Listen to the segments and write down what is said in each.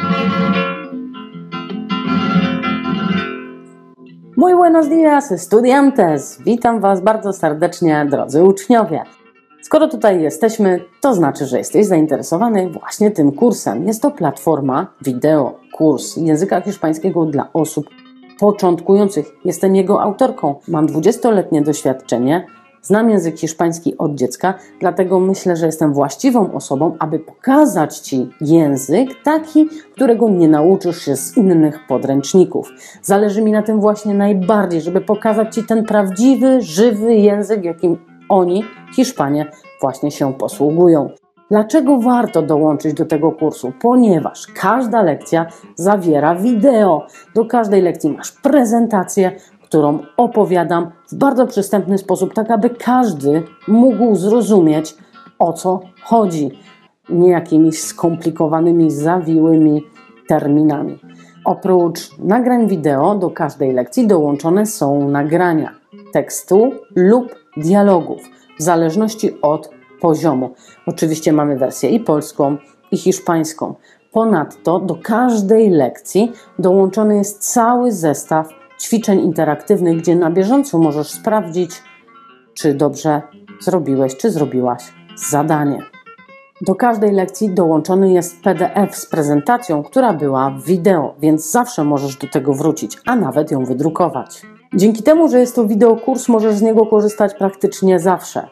Muy buenos días, estudiantes! Witam Was bardzo serdecznie, drodzy uczniowie. Skoro tutaj jesteśmy, to znaczy, że jesteś zainteresowany właśnie tym kursem. Jest to platforma wideo, kurs języka hiszpańskiego dla osób początkujących. Jestem jego autorką. Mam 20-letnie doświadczenie. Znam język hiszpański od dziecka, dlatego myślę, że jestem właściwą osobą, aby pokazać Ci język taki, którego nie nauczysz się z innych podręczników. Zależy mi na tym właśnie najbardziej, żeby pokazać Ci ten prawdziwy, żywy język, jakim oni, Hiszpanie, właśnie się posługują. Dlaczego warto dołączyć do tego kursu? Ponieważ każda lekcja zawiera wideo. Do każdej lekcji masz prezentację, którą opowiadam w bardzo przystępny sposób, tak aby każdy mógł zrozumieć, o co chodzi. Nie jakimiś skomplikowanymi, zawiłymi terminami. Oprócz nagrań wideo do każdej lekcji dołączone są nagrania tekstu lub dialogów, w zależności od poziomu. Oczywiście mamy wersję i polską, i hiszpańską. Ponadto do każdej lekcji dołączony jest cały zestaw ćwiczeń interaktywnych, gdzie na bieżąco możesz sprawdzić, czy dobrze zrobiłeś, czy zrobiłaś zadanie. Do każdej lekcji dołączony jest PDF z prezentacją, która była w wideo, więc zawsze możesz do tego wrócić, a nawet ją wydrukować. Dzięki temu, że jest to wideokurs, możesz z niego korzystać praktycznie zawsze.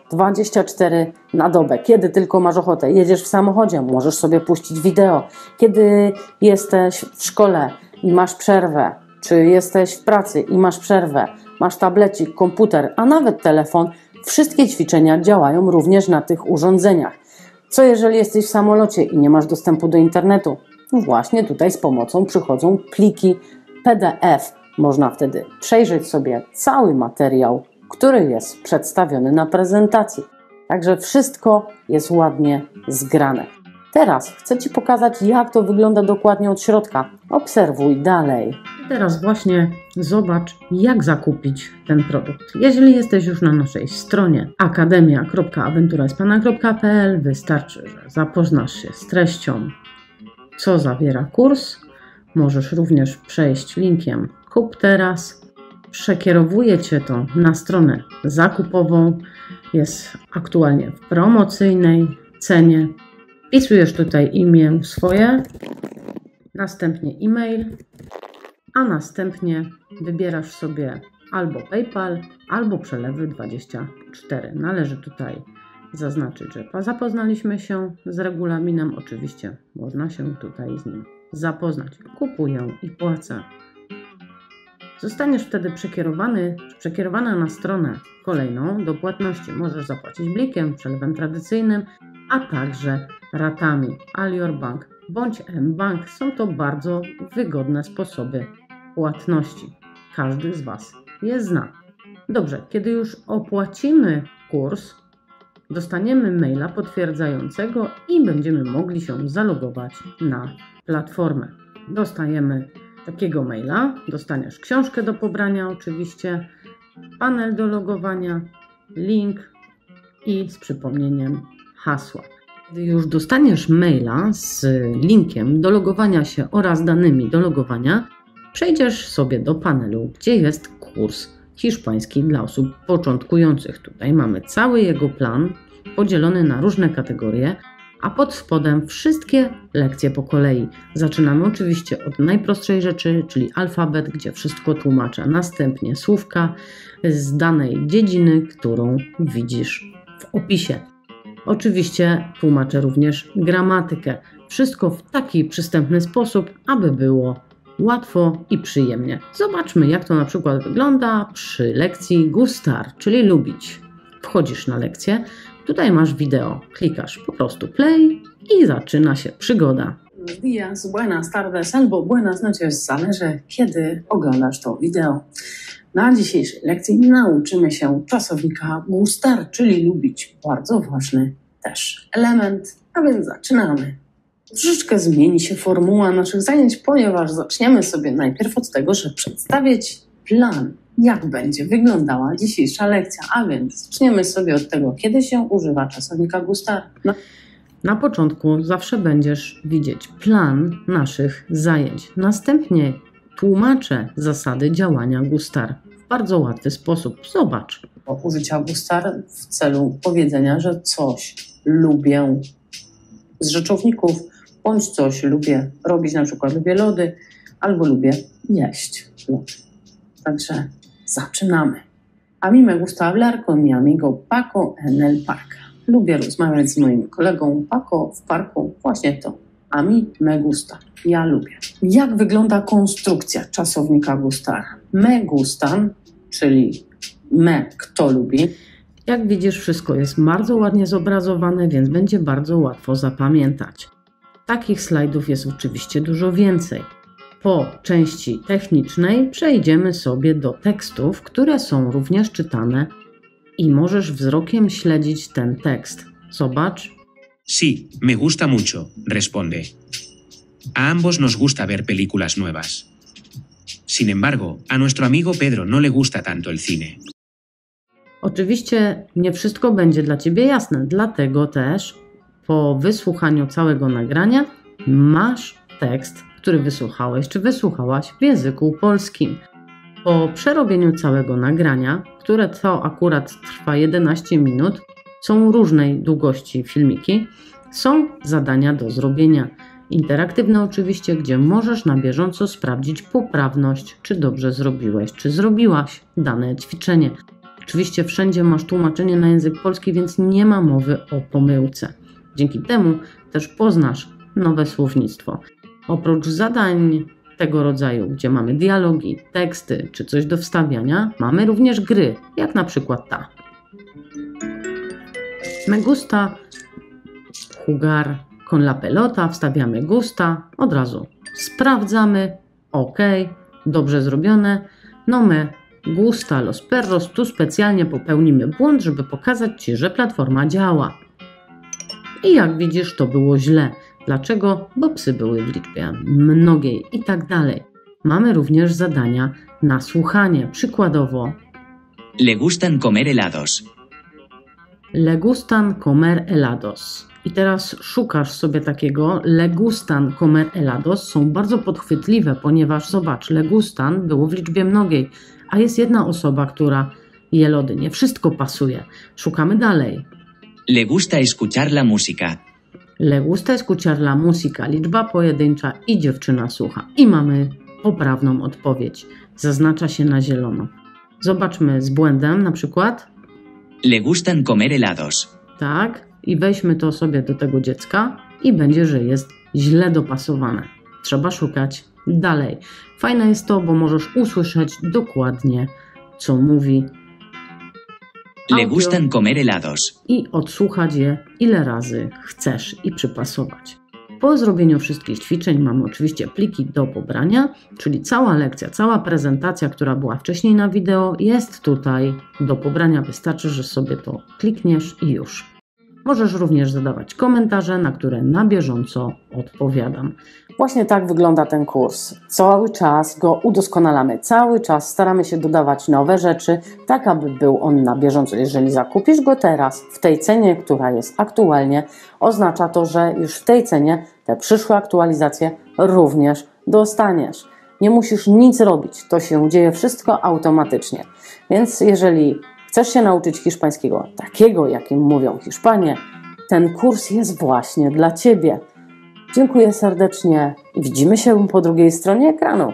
24 na dobę. Kiedy tylko masz ochotę. Jedziesz w samochodzie, możesz sobie puścić wideo. Kiedy jesteś w szkole i masz przerwę, czy jesteś w pracy i masz przerwę, masz tablecik, komputer, a nawet telefon, wszystkie ćwiczenia działają również na tych urządzeniach. Co jeżeli jesteś w samolocie i nie masz dostępu do internetu? No właśnie tutaj z pomocą przychodzą pliki PDF. Można wtedy przejrzeć sobie cały materiał, który jest przedstawiony na prezentacji. Także wszystko jest ładnie zgrane. Teraz chcę Ci pokazać, jak to wygląda dokładnie od środka. Obserwuj dalej. Teraz właśnie zobacz, jak zakupić ten produkt. Jeżeli jesteś już na naszej stronie akademia.aventurashispana.pl, wystarczy, że zapoznasz się z treścią, co zawiera kurs. Możesz również przejść linkiem Kup teraz. Przekierowuje Cię to na stronę zakupową. Jest aktualnie w promocyjnej cenie. Wpisujesz tutaj imię swoje, następnie e-mail, a następnie wybierasz sobie albo PayPal, albo przelewy 24. Należy tutaj zaznaczyć, że zapoznaliśmy się z regulaminem. Oczywiście można się tutaj z nim zapoznać. Kupuję i płacę. Zostaniesz wtedy przekierowana na stronę kolejną do płatności. Możesz zapłacić blikiem, przelewem tradycyjnym, a także ratami. Alior Bank bądź mBank są to bardzo wygodne sposoby płatności. Każdy z Was je zna. Dobrze, kiedy już opłacimy kurs, dostaniemy maila potwierdzającego i będziemy mogli się zalogować na platformę. Dostajemy takiego maila, dostaniesz książkę do pobrania oczywiście, panel do logowania, link i z przypomnieniem hasła. Gdy już dostaniesz maila z linkiem do logowania się oraz danymi do logowania, przejdziesz sobie do panelu, gdzie jest kurs hiszpański dla osób początkujących. Tutaj mamy cały jego plan podzielony na różne kategorie, a pod spodem wszystkie lekcje po kolei. Zaczynamy oczywiście od najprostszej rzeczy, czyli alfabet, gdzie wszystko tłumaczę. Następnie słówka z danej dziedziny, którą widzisz w opisie. Oczywiście tłumaczę również gramatykę. Wszystko w taki przystępny sposób, aby było łatwo i przyjemnie. Zobaczmy, jak to na przykład wygląda przy lekcji gustar, czyli lubić. Wchodzisz na lekcję, tutaj masz wideo, klikasz po prostu play i zaczyna się przygoda. Buenos días, buenas tardes albo buenas noches, zależy kiedy oglądasz to wideo. Na dzisiejszej lekcji nauczymy się czasownika gustar, czyli lubić. Bardzo ważny też element, a więc zaczynamy. Troszeczkę zmieni się formuła naszych zajęć, ponieważ zaczniemy sobie najpierw od tego, że przedstawię Ci plan, jak będzie wyglądała dzisiejsza lekcja. A więc zaczniemy sobie od tego, kiedy się używa czasownika gustar. Na początku zawsze będziesz widzieć plan naszych zajęć. Następnie tłumaczę zasady działania Gustar w bardzo łatwy sposób. Zobacz. Użycia Gustar w celu powiedzenia, że coś lubię z rzeczowników, bądź coś lubię robić, na przykład lubię lody, albo lubię jeść lody. Także zaczynamy. A mí me gusta hablar con mi amigo Paco en el parque. Lubię rozmawiać z moim kolegą Paco w parku. Właśnie to. A mí me gusta. Ja lubię. Jak wygląda konstrukcja czasownika gustar? Me gustan, czyli me, kto lubi. Jak widzisz, wszystko jest bardzo ładnie zobrazowane, więc będzie bardzo łatwo zapamiętać. Takich slajdów jest oczywiście dużo więcej. Po części technicznej przejdziemy sobie do tekstów, które są również czytane i możesz wzrokiem śledzić ten tekst. Zobacz. Sí, me gusta mucho, responde. A ambos nos gusta ver películas nuevas. Sin embargo, a nuestro amigo Pedro no le gusta tanto el cine. Oczywiście nie wszystko będzie dla Ciebie jasne, dlatego też po wysłuchaniu całego nagrania masz tekst, który wysłuchałeś czy wysłuchałaś w języku polskim. Po przerobieniu całego nagrania, które to akurat trwa 11 minut, są różnej długości filmiki, są zadania do zrobienia. Interaktywne oczywiście, gdzie możesz na bieżąco sprawdzić poprawność, czy dobrze zrobiłeś, czy zrobiłaś dane ćwiczenie. Oczywiście wszędzie masz tłumaczenie na język polski, więc nie ma mowy o pomyłce. Dzięki temu też poznasz nowe słownictwo. Oprócz zadań tego rodzaju, gdzie mamy dialogi, teksty czy coś do wstawiania, mamy również gry, jak na przykład ta. Me gusta jugar con la pelota, wstawiamy gusta, od razu sprawdzamy, ok, dobrze zrobione, no me gusta los perros, tu specjalnie popełnimy błąd, żeby pokazać Ci, że platforma działa. I jak widzisz, to było źle. Dlaczego? Bo psy były w liczbie mnogiej i tak dalej. Mamy również zadania na słuchanie. Przykładowo Le gustan comer helados. Le gustan comer helados. I teraz szukasz sobie takiego le gustan comer helados. Są bardzo podchwytliwe, ponieważ zobacz, le gustan było w liczbie mnogiej, a jest jedna osoba, która je lody. Nie wszystko pasuje. Szukamy dalej. Le gusta escuchar la música. Le gusta escuchar la música. Liczba pojedyncza i dziewczyna słucha. I mamy poprawną odpowiedź. Zaznacza się na zielono. Zobaczmy z błędem na przykład. Le gustan comer helados. Tak. I weźmy to sobie do tego dziecka i będzie, że jest źle dopasowane. Trzeba szukać dalej. Fajne jest to, bo możesz usłyszeć dokładnie, co mówi Le gustan comer helados. I odsłuchać je ile razy chcesz i przypasować. Po zrobieniu wszystkich ćwiczeń mamy oczywiście pliki do pobrania, czyli cała lekcja, cała prezentacja, która była wcześniej na wideo, jest tutaj do pobrania. Wystarczy, że sobie to klikniesz i już. Możesz również zadawać komentarze, na które na bieżąco odpowiadam. Właśnie tak wygląda ten kurs. Cały czas go udoskonalamy, cały czas staramy się dodawać nowe rzeczy, tak aby był on na bieżąco. Jeżeli zakupisz go teraz w tej cenie, która jest aktualnie, oznacza to, że już w tej cenie te przyszłe aktualizacje również dostaniesz. Nie musisz nic robić, to się dzieje wszystko automatycznie. Więc jeżeli chcesz się nauczyć hiszpańskiego takiego, jakim mówią Hiszpanie, ten kurs jest właśnie dla Ciebie. Dziękuję serdecznie i widzimy się po drugiej stronie ekranu.